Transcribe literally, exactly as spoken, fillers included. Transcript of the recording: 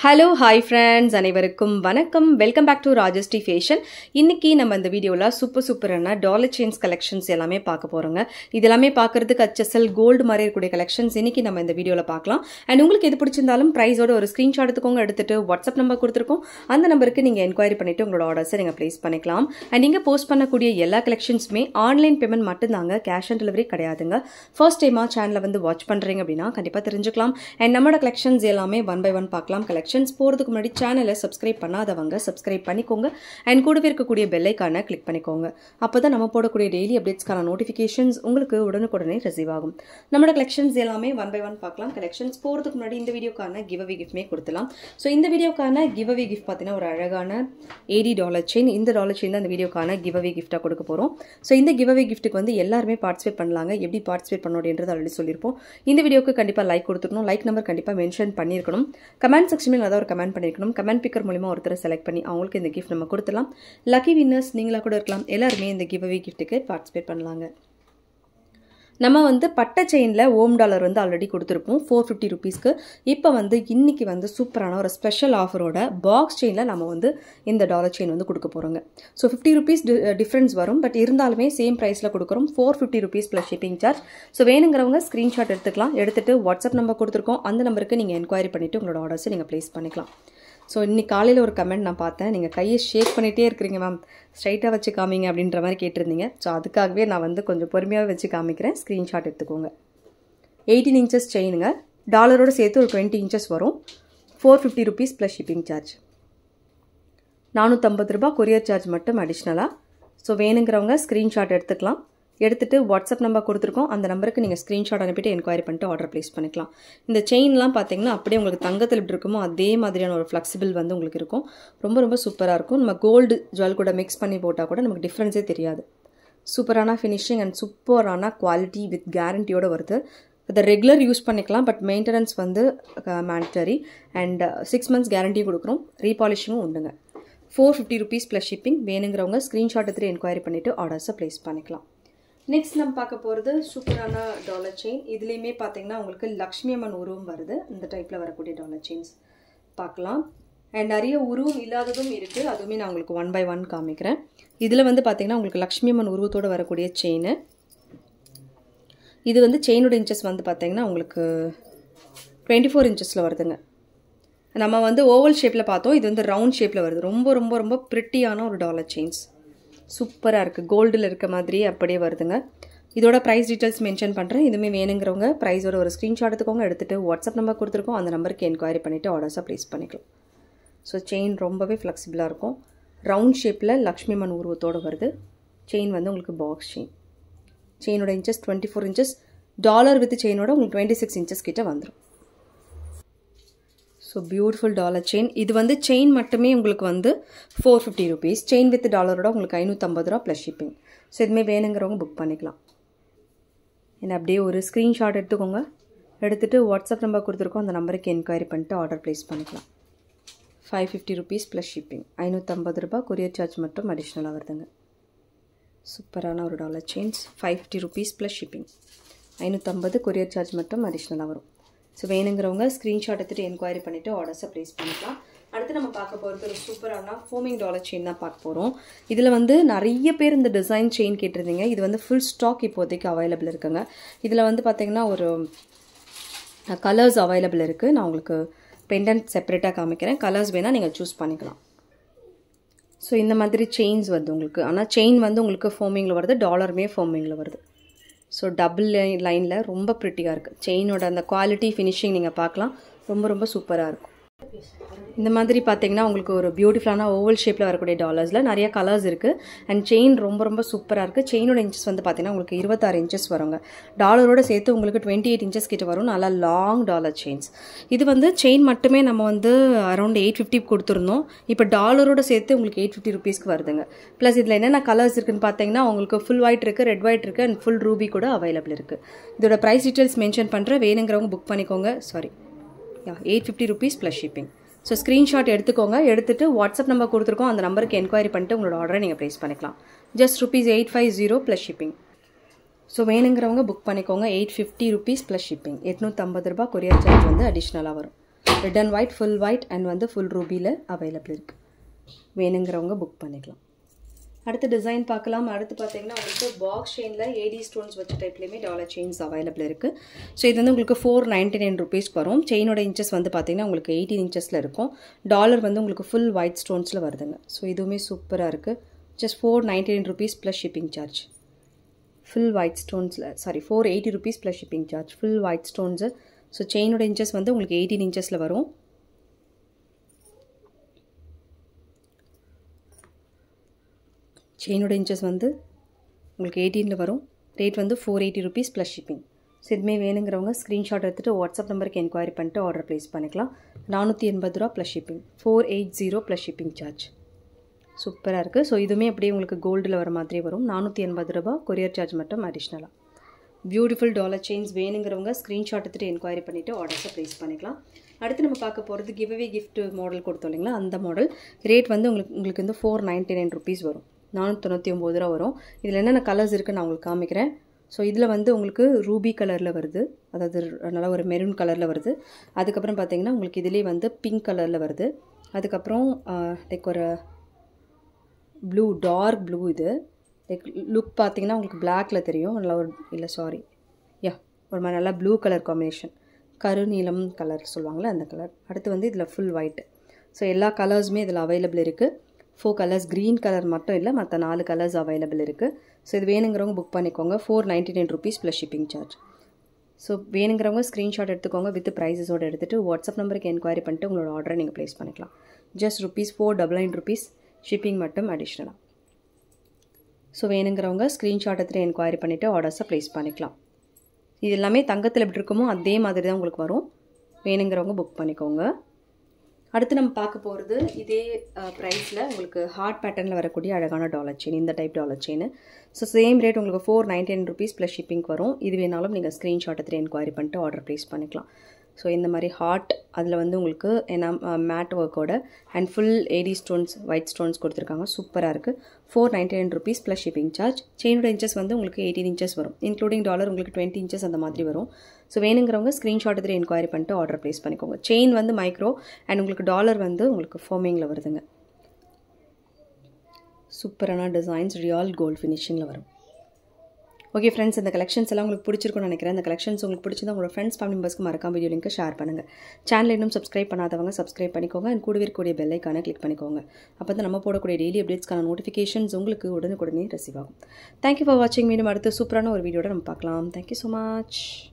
Hello, hi friends, அனைவருக்கும் வணக்கம். Welcome back to Rajastri Fashion. இன்னைக்கு நம்ம இந்த வீடியோல சூப்பர் சூப்பரான டாலர் செயின்ஸ் கலெக்ஷன்ஸ் எல்லாமே பார்க்க போறோங்க. இதெல்லாமே பார்க்கிறதுக்கு H S L கோல்ட் மாதிரி இருக்கக்கூடிய கலெக்ஷன்ஸ் இன்னைக்கு நம்ம இந்த வீடியோல பார்க்கலாம். அண்ட் உங்களுக்கு எது பிடிச்சிருந்தாலும் பிரைஸோட ஒரு ஸ்கிரீன்ஷாட் எடுத்துக்கோங்க, எடுத்துட்டு வாட்ஸ்அப் நம்பர் கொடுத்துருக்கோம். அந்த நம்பருக்கு நீங்க என்கொயரி பண்ணிட்டு உங்களோட ஆர்டர்ஸை நீங்க பிளேஸ் பண்ணிக்கலாம். அண்ட் நீங்க போஸ்ட் பண்ணக்கூடிய எல்லா கலெக்ஷன்ஸுமே ஆன்லைன் பேமெண்ட் மட்டும்தாங்க, கேஷ் ஆன் டெலிவரி கிடையாதுங்க. ஃபர்ஸ்ட் டைமா சேனலை வந்து வாட்ச் பண்றீங்க அப்படின்னா கண்டிப்பா தெரிஞ்சுக்கலாம். அண்ட் நம்மளோட கலெக்ஷன்ஸ் எல்லாமே ஒன் பை ஒன் பார்க்கலாம். கலெக்ஷன்ஸ் போறதுக்கு முன்னாடி சேனலை சப்ஸ்கிரைப் பண்ணாதவங்க சப்ஸ்கிரைப் பண்ணிக்கோங்க அண்ட் கூடவே இருக்கக்கூடிய பெல் ஐகானை கிளிக் பண்ணிக்கோங்க. அப்பதான் நம்ம போடக்கூடிய டெய்லி அப்டேட்ஸ்க்கான நோட்டிஃபிகேஷன்ஸ் உங்களுக்கு உடனுக்குடனே ரிசீவ் ஆகும். நம்மளோட கலெக்ஷன்ஸ் எல்லாமே ஒன் பை ஒன் பார்க்கலாம். கலெக்ஷன்ஸ் போறதுக்கு முன்னாடி இந்த வீடியோக்கான கிவ் அவே கிஃப்ட்மே கொடுத்துலாம். ஸோ இந்த வீடியோக்கான கிவ் அவே கிஃப்ட் பார்த்தீங்கன்னா ஒரு அழகான எயிட்டி டாலர் செயின். இந்த டாலர் செயின் தான் இந்த வீடியோக்கான கிவ் அவே கிஃப்டாக கொடுக்க போகிறோம். ஸோ இந்த கிவ் அவே கிஃப்ட்டுக்கு வந்து எல்லாருமே பார்ட்டிசிபேட் பண்ணலாங்க. எப்படி பார்ட்டிசிபேட் பண்ணணும் அப்படின்றது ஆல்ரெடி சொல்லியிருப்போம். இந்த வீடியோக்கு கண்டிப்பாக லைக் கொடுத்துக்கணும், லைக் நம்பர் கண்டிப்பாக மென்ஷன் பண்ணியிருக்கணும், கமெண்ட் செக்ஷனில் ஏதாவது ஒரு கமெண்ட் பண்ணியிருக்கணும். கமெண்ட் பிக்கர் மூலிமா ஒருத்தர் செலக்ட் பண்ணி அவங்களுக்கு இந்த கிஃப்ட் நம்ம கொடுத்துலாம். லக்கி வின்னர்ஸ் நீங்களாக கூட இருக்கலாம். எல்லாருமே இந்த கிவ் அவே கிஃப்ட்டுக்கு பார்ட்டிசிபேட் பண்ணலாங்க. நம்ம வந்து பட்டை செயினில் ஓம் டாலர் வந்து ஆல்ரெடி கொடுத்துருப்போம் ஃபோர் ஃபிஃப்டி ருபீஸ்க்கு. இப்போ வந்து இன்னைக்கு வந்து சூப்பரான ஒரு ஸ்பெஷல் ஆஃபரோட பாக்ஸ் செயினில் நம்ம வந்து இந்த டாலர் செயின் வந்து கொடுக்க போகிறோங்க. ஸோ ஃபிஃப்டி ருபீஸ் டிஃப்ரென்ஸ் வரும், பட் இருந்தாலுமே சேம் ப்ரைஸில் கொடுக்குறோம். Four fifty rupees plus shipping charge. So வேணுங்கிறவங்க ஸ்க்ரீன்ஷாட் எடுத்துக்கலாம், எடுத்துகிட்டு வாட்ஸ்அப் நம்பர் கொடுத்துருக்கோம். அந்த நம்பருக்கு நீங்கள் என்கொயரி பண்ணிவிட்டு உங்களோட ஆர்டர்ஸை நீங்கள் ப்ளேஸ் பண்ணிக்கலாம். ஸோ இன்னைக்கு காலையில் ஒரு கமெண்ட் நான் பார்த்தேன், நீங்கள் கையை ஷேக் பண்ணிகிட்டே இருக்கிறீங்க மேம், ஸ்ட்ரைட்டாக வச்சு காமிங்க அப்படின்ற மாதிரி கேட்டிருந்தீங்க. ஸோ அதுக்காகவே நான் வந்து கொஞ்சம் பொறுமையாக வச்சு காமிக்கிறேன். ஸ்க்ரீன்ஷாட் எடுத்துக்கோங்க. எயிட்டீன் இன்ச்சஸ் செயினுங்க, டாலரோடு சேர்த்து ஒரு டுவெண்ட்டி இன்ச்சஸ் வரும். Four fifty rupees plus shipping charge, நானூற்றம்பது ரூபா கொரியர் சார்ஜ் மட்டும் அடிஷ்னலாக. ஸோ வேணுங்கிறவங்க ஸ்க்ரீன்ஷாட் எடுத்துக்கலாம், எடுத்துகிட்டு வாட்ஸ்அப் நம்பர் கொடுத்துருக்கோம். அந்த நம்பருக்கு நீங்கள் ஸ்க்ரீன்ஷாட் அனுப்பிட்டு என்கொயரி பண்ணிட்டு ஆர்டர் ப்ளேஸ் பண்ணிக்கலாம். இந்த செயின்லாம் பார்த்தீங்கன்னா அப்படியே உங்களுக்கு தங்கத்தில் எப்படி இருக்குமோ அதே மாதிரியான ஒரு ஃப்ளெக்சிபிள் வந்து உங்களுக்கு இருக்கும். ரொம்ப ரொம்ப சூப்பராக இருக்கும். நம்ம கோல்டு ஜுவல் கூட மிக்ஸ் பண்ணி போட்டால் கூட நமக்கு டிஃப்ரென்ஸே தெரியாது. சூப்பரான ஃபினிஷிங் அண்ட் சூப்பரான குவாலிட்டி வித் கேரண்டியோடு வருது. இதை ரெகுலர் யூஸ் பண்ணிக்கலாம், பட் மெயின்டெனன்ஸ் வந்து mandatory. And six months guarantee கொடுக்குறோம், ரீபாலிஷிங்கும் உண்டுங்க. Four fifty rupees plus shipping. வேணுங்கிறவங்க ஸ்க்ரீன்ஷாட் எடுத்துகிட்டு என்கொயரி பண்ணிவிட்டு ஆர்டர்ஸை ப்ளேஸ் பண்ணிக்கலாம். நெக்ஸ்ட் நம்ம பார்க்க போகிறது சூப்பரான டாலர் செயின். இதுலேயுமே பார்த்தீங்கன்னா உங்களுக்கு லக்ஷ்மி அம்மன் உருவம் வருது. இந்த டைப்பில் வரக்கூடிய டாலர் செயின்ஸ் பார்க்கலாம். அண்ட் நிறைய உருவம் இல்லாததும் இருக்குது, அதுவுமே நான் உங்களுக்கு ஒன் பை ஒன் காமிக்கிறேன். இதில் வந்து பார்த்தீங்கன்னா உங்களுக்கு லக்ஷ்மி அம்மன் உருவத்தோடு வரக்கூடிய செயின். இது வந்து செயினோட இன்ச்சஸ் வந்து பார்த்தீங்கன்னா உங்களுக்கு டுவெண்ட்டி ஃபோர் இன்ச்சஸில் வருதுங்க. நம்ம வந்து ஓவல் ஷேப்பில் பார்த்தோம், இது வந்து ரவுண்ட் ஷேப்பில் வருது. ரொம்ப ரொம்ப ரொம்ப ப்ரிட்டியான ஒரு டாலர் செயின்ஸ், சூப்பராக இருக்குது. கோல்டில் இருக்க மாதிரியே அப்படியே வருதுங்க. இதோட ப்ரைஸ் டீட்டெயில்ஸ் மென்ஷன் பண்ணுறேன். இதுவுமே வேணுங்கிறவங்க ப்ரைஸோட ஒரு ஸ்க்ரீன்ஷாட் எடுத்துக்கோங்க, எடுத்துகிட்டு வாட்ஸ்அப் நம்பர் கொடுத்துருக்கோம். அந்த நம்பருக்கு என்கொயரி பண்ணிவிட்டு ஆர்டர்ஸை ப்ளேஸ் பண்ணிக்கலாம். ஸோ செயின் ரொம்பவே ஃப்ளெக்சிபிளாக இருக்கும். ரவுண்ட் ஷேப்பில் லக்ஷ்மி அம்மன் உருவத்தோடு வருது. செயின் வந்து உங்களுக்கு பாக்ஸ் செயின். செயினோட inches twenty four inches, dollar with செயினோட உங்களுக்கு டுவெண்ட்டி சிக்ஸ் இன்ச்சஸ் கிட்ட வந்துடும். So beautiful dollar chain. இது வந்து செயின் மட்டுமே உங்களுக்கு வந்து four fifty rupees, chain with டாலரோட உங்களுக்கு ஐநூற்றம்பது ரூபா ப்ளஸ் ஷிப்பிங். ஸோ இதுவுமே வேணுங்கிறவங்க புக் பண்ணிக்கலாம். என்ன அப்படியே ஒரு ஸ்க்ரீன்ஷாட் எடுத்துக்கோங்க, எடுத்துகிட்டு வாட்ஸ்அப் நம்பர் கொடுத்துருக்கோம். அந்த நம்பருக்கு என்கொயரி பண்ணிட்டு ஆர்டர் ப்ளேஸ் பண்ணிக்கலாம். Five fifty rupees plus shipping, ஐநூற்றம்பது ரூபா கொரியர் சார்ஜ் மட்டும் அடிஷ்னலாக வருதுங்க. சூப்பரான ஒரு dollar chains. Five fifty rupees plus shipping, ஐநூற்றம்பது கொரியர் சார்ஜ் மட்டும் அடிஷ்னலாக வரும். ஸோ வேணுங்கிறவங்க ஸ்க்ரீன்ஷாட் எடுத்துகிட்டு என்கொயரி பண்ணிவிட்டு ஆர்டர்ஸை ப்ளேஸ் பண்ணிக்கலாம். அடுத்து நம்ம பார்க்க போகிறது ஒரு சூப்பரான ஃபோமிங் டாலர் செயின் தான் பார்க்க போகிறோம். இதில் வந்து நிறைய பேர் இந்த டிசைன் செயின் கேட்டிருந்தீங்க. இது வந்து ஃபுல் ஸ்டாக் இப்போதைக்கு அவைலபிள் இருக்குங்க. இதில் வந்து பார்த்திங்கன்னா ஒரு கலர்ஸ் அவைலபிள் இருக்குது. நான் உங்களுக்கு பெண்டன்ட் செப்பரேட்டாக காமிக்கிறேன். கலர்ஸ் வேணால் நீங்கள் சூஸ் பண்ணிக்கலாம். ஸோ இந்த மாதிரி செயின்ஸ் வருது உங்களுக்கு. ஆனால் செயின் வந்து உங்களுக்கு ஃபோமிங்கில் வருது, டாலருமே ஃபோமிங்கில் வருது. ஸோ டபுள் லைன் லைனில் ரொம்ப ப்ரிட்டியாக இருக்குது. செயினோட அந்த குவாலிட்டி ஃபினிஷிங் நீங்கள் பார்க்கலாம், ரொம்ப ரொம்ப சூப்பராக இருக்கும். இந்த மாதிரி பார்த்தீங்கன்னா உங்களுக்கு ஒரு பியூட்டிஃபுல்லான ஓவல் ஷேப்பில் வரக்கூடிய டாலர்ஸில் நிறைய கலர்ஸ் இருக்குது. அண்ட் செயின் ரொம்ப ரொம்ப சூப்பராக இருக்குது. செயினோட இன்ச்சஸ் வந்து பார்த்தீங்கன்னா உங்களுக்கு இருபத்தாறு இன்ச்சஸ் வருங்க. டாலரோடு சேர்த்து உங்களுக்கு டுவெண்ட்டி எயிட் இன்ச்சஸ் கிட்ட வரும். நல்லா லாங் டாலர் செயின்ஸ். இது வந்து செயின் மட்டுமே நம்ம வந்து அரௌண்ட் எயிட் ஃபிஃப்டி கொடுத்துருந்தோம். இப்போ டாலரோடு சேர்த்து உங்களுக்கு எயிட் ஃபிஃப்டி ருபீஸ்க்கு வருதுங்க. ப்ளஸ் இதில் என்னென்ன கலர்ஸ் இருக்குன்னு பார்த்தீங்கன்னா உங்களுக்கு ஃபுல் ஒயிட் இருக்குது, ரெட் ஒயிட் இருக்குது, அண்ட் ஃபுல் ரூபி கூட அவைலபிள் இருக்குது. இதோட ப்ரைஸ் டீட்டெயில்ஸ் மென்ஷன் பண்ணுறேன், வேணுங்கிறவங்க புக் பண்ணிக்கோங்க. சாரி யா eight fifty rupees plus shipping. So screenshot எடுத்துக்கோங்க, எடுத்துகிட்டு வாட்ஸ்அப் நம்பர் கொடுத்துருக்கோம். அந்த நம்பருக்கு என்கொயரி பண்ணிட்டு உங்களோட ஆர்டரை நீங்கள் ப்ளேஸ் பண்ணிக்கலாம். Just rupees eight five zero plus shipping. So வேணுங்கிறவங்க புக் பண்ணிக்கோங்க. Eight fifty rupees plus shipping, எட்நூற்றம்பது ரூபா கொரியர் சார்ஜ் வந்து அடிஷ்னலாக வரும். Red and white, full white and வந்து ஃபுல் ரூபியில் அவைலபிள் இருக்குது. வேணுங்கிறவங்க புக் பண்ணிக்கலாம். அடுத்த டிசைன் பார்க்கலாம். அடுத்து பார்த்தீங்கன்னா உங்களுக்கு பாக்ஸ் செயினில் ஏடி ஸ்டோன்ஸ் வச்ச டைப்லேயுமே டாலர் செயின்ஸ் அவைலபிள் இருக்குது. ஸோ இது வந்து உங்களுக்கு ஃபோர் நைன்ட்டி நைன் ருபீஸ்க்கு வரும். செயினோட இன்ச்சஸ் வந்து பார்த்தீங்கன்னா உங்களுக்கு எயிட்டீன் இன்ச்சஸில் இருக்கும். டாலர் வந்து உங்களுக்கு ஃபுல் ஒயிட் ஸ்டோன்ஸில் வருதுங்க. ஸோ இதுவுமே சூப்பராக இருக்குது. Just four ninety nine rupees plus shipping charge. Full white ஸ்டோன்ஸில் sorry four eighty rupees plus shipping charge. Full white stones. So செயினோட இன்ச்சஸ் வந்து உங்களுக்கு எயிட்டீன் இன்ச்சஸில் வரும். செயினோட இன்ச்சஸ் வந்து உங்களுக்கு எயிட்டீனில் வரும். ரேட் வந்து four eighty rupees plus shipping. So இதுமே வேணுங்கிறவங்க ஸ்க்ரீன்ஷாட் எடுத்துகிட்டு வாட்ஸ்அப் நம்பருக்கு என்கொயரி பண்ணிட்டு ஆர்டர் ப்ளேஸ் பண்ணிக்கலாம். நானூற்றி எண்பது ரூபா plus shipping. Four eight zero plus shipping charge. சூப்பராக இருக்குது. ஸோ இதுவுமே அப்படியே உங்களுக்கு கோல்டில் வர மாதிரி வரும். நானூற்றி எண்பது ரூபா கொரியர் சார்ஜ் மட்டும் அடிஷ்னலாக. பியூட்டிஃபுல் டாலர் செயின்ஸ் வேணுங்கிறவங்க ஸ்க்ரீன்ஷாட் எடுத்துகிட்டு என்கொயரி பண்ணிவிட்டு ஆர்டர்ஸை ப்ளேஸ் பண்ணிக்கலாம். அடுத்து நம்ம பார்க்க போகிறது கிவ்அவே கிஃப்ட் மாடல் கொடுத்தோம் இல்லைங்களா, அந்த மாடல். ரேட் வந்து உங்களுக்கு உங்களுக்கு வந்து ஃபோர் நைன்ட்டி நைன் ருபீஸ் வரும். நானூற்றி தொண்ணூற்றி ஒம்பது ரூபா வரும். இதில் என்னென்ன கலர்ஸ் இருக்குன்னு நான் உங்களுக்கு காமிக்கிறேன். ஸோ இதில் வந்து உங்களுக்கு ரூபி கலரில் வருது, அதாவது நல்லா ஒரு மெரூன் கலரில் வருது. அதுக்கப்புறம் பார்த்தீங்கன்னா உங்களுக்கு இதிலே வந்து பிங்க் கலரில் வருது. அதுக்கப்புறம் லைக் ஒரு ப்ளூ, டார்க் ப்ளூ. இது லைக் லுக் பார்த்தீங்கன்னா உங்களுக்கு பிளாக்ல தெரியும். நல்லா ஒரு இல்லை சாரி யா ஒரு மாதிரி நல்லா ப்ளூ கலர் காம்பினேஷன், கருநீலம் கலர் சொல்லுவாங்களே அந்த கலர். அடுத்து வந்து இதில் ஃபுல் ஒயிட். ஸோ எல்லா கலர்ஸுமே இதில் அவைலபிள் இருக்குது. ஃபோர் கலர்ஸ், க்ரீன் கலர் மட்டும் இல்லை, மற்ற நாலு கலர்ஸ் அவைலபிள் இருக்குது. ஸோ இது வேணுங்கிறவங்க புக் பண்ணிக்கோங்க. Four ninety nine rupees plus shipping charge. So வேணுங்கிறவங்க ஸ்க்ரீன்ஷாட் எடுத்துக்கோங்க. வித் ப்ரைஸஸோடு எடுத்துகிட்டு வாட்ஸ்அப் நம்பருக்கு என்கொயரி பண்ணிட்டு உங்களோட ஆர்டரை நீங்கள் ப்ளேஸ் பண்ணிக்கலாம். Just rupees four double nine rupees shipping மட்டும் அடிஷ்னலாக. ஸோ வேணுங்கிறவங்க ஸ்க்ரீன்ஷாட் எடுத்துகிட்டு என்கொயரி பண்ணிவிட்டு ஆர்டர்ஸை ப்ளேஸ் பண்ணிக்கலாம். இது எல்லாமே தங்கத்தில் எப்படி இருக்குமோ அதே மாதிரி தான் உங்களுக்கு வரும். வேணுங்கிறவங்க புக் பண்ணிக்கோங்க. அடுத்து நம்ம பார்க்க போகிறது இதே ப்ரைஸில் உங்களுக்கு ஹார்ட் பேட்டர்னில் வரக்கூடிய அழகான டாலர் செயின், இந்த type dollar chain. So same rate உங்களுக்கு four ninety nine rupees plus ஷிப்பிங்க்கு வரும். இது வேணாலும் நீங்கள் ஸ்க்ரீன்ஷாட் எடுத்துகிட்டு என்கொயரி பண்ணிட்டு ஆர்டர் ப்ளேஸ் பண்ணிக்கலாம். ஸோ இந்த மாதிரி ஹார்ட், அதில் வந்து உங்களுக்கு என்ன மேட் ஒர்க்கோட and full AD stones, white stones கொடுத்துருக்காங்க. சூப்பராக இருக்குது. Four ninety nine rupees plus shipping charge. செயினோட இன்ச்சஸ் வந்து உங்களுக்கு எயிட்டீன் இன்ச்சஸ் வரும். இன்க்ளூடிங் டாலர் உங்களுக்கு டுவெண்ட்டி இன்ச்சஸ் அந்த மாதிரி வரும். ஸோ வேணுங்கிறவங்க ஸ்க்ரீன்ஷாட் எடுத்துகிட்டு என்கொயரி பண்ணிட்டு ஆர்டர் ப்ளேஸ் பண்ணிக்கோங்க. செயின் வந்து மைக்ரோ அண்ட் உங்களுக்கு டாலர் வந்து உங்களுக்கு ஃபோமிங்கில் வருதுங்க. சூப்பரான டிசைன்ஸ், ரியல் கோல்ட் ஃபினிஷிங்கில் வரும். ஓகே ஃப்ரெண்ட்ஸ், இந்த கலெக்ஷன்ஸ் எல்லாம் உங்களுக்கு பிடிச்சிருக்கும்னு நினைக்கிறேன். இந்த கலெக்ஷன்ஸ் உங்களுக்கு பிடிச்சிருந்தா உங்களோட ஃப்ரெண்ட்ஸ் ஃபேமிலி மெம்பர்ஸ்க்கு மறக்காம வீடியோ லிங்க் ஷேர் பண்ணுங்கள். சேனல் இன்னும் சப்ஸ்கிரைப் பண்ணாதவங்க சப்ஸ்கிரைப் பண்ணிக்கோங்க. அண்ட் கூடவே இருக்கக்கூடிய பெல் ஐக்கானை கிளிக் பண்ணிக்கோங்க. அப்போ தான் நம்ம போடக்கூடிய டெய்லி அப்டேட்ஸ்க்கான நோட்டிஃபிகேஷன்ஸ் உங்களுக்கு உடனுக்குடனே ரிசீவ் ஆகும். தேங்க்யூ ஃபார் வாட்சிங். மீண்டும் அடுத்த சூப்பரான ஒரு வீடியோட நம்ம பார்க்கலாம். Thank you so much.